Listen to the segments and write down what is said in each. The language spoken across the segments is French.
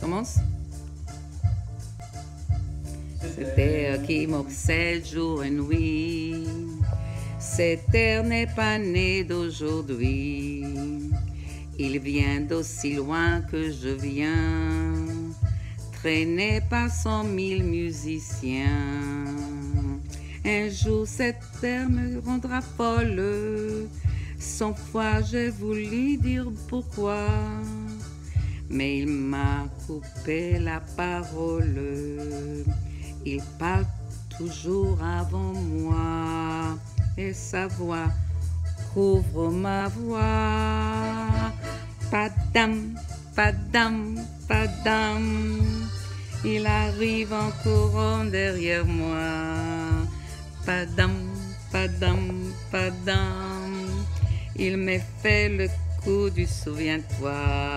Commence. Cette terre qui m'obsède jour et nuit, cette terre n'est pas née d'aujourd'hui. Il vient d'aussi loin que je viens, traîné par 100 000 musiciens. Un jour cette terre me rendra folle, 100 fois j'ai voulu dire pourquoi, mais il m'a coupé la parole. Il parle toujours avant moi et sa voix couvre ma voix. Padam, padam, padam, il arrive en courant derrière moi. Padam, padam, padam, il me fait le coup du souviens-toi.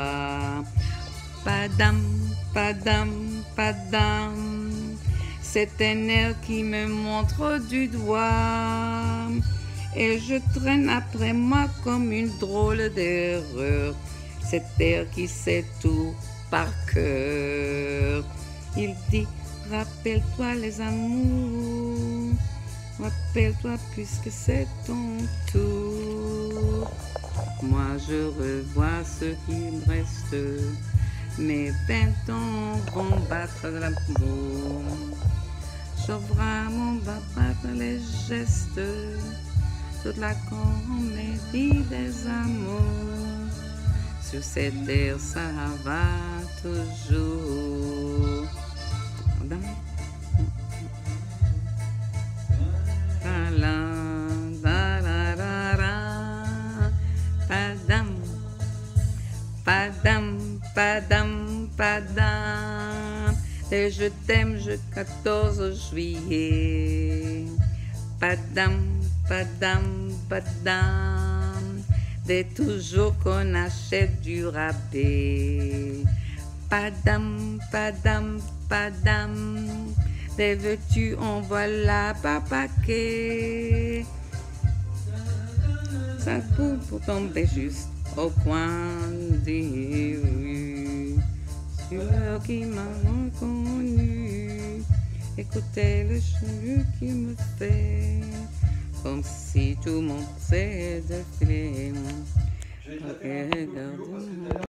Padam, padam, padam, c'est un air qui me montre du doigt et je traîne après moi comme une drôle d'erreur. Cet air qui sait tout par cœur. Il dit, rappelle-toi les amours, rappelle-toi puisque c'est ton tour. Moi je revois ce qui me reste, mes 20 ans vont battre l'amour. J'ouvre mon battre les gestes, toute la comédie des amours. Sur cette terre ça va toujours. Padam, padam, padam, padam, et je t'aime je 14 juillet. Padam, padam, padam, dès toujours qu'on achète du rabais. Padam, padam, padam, des veux-tu on voilà par paquet. Ça pour tomber juste au coin des rues. Celui qui m'a reconnu, écoutez le chant qui me fait comme si tout le monde s'est défilé.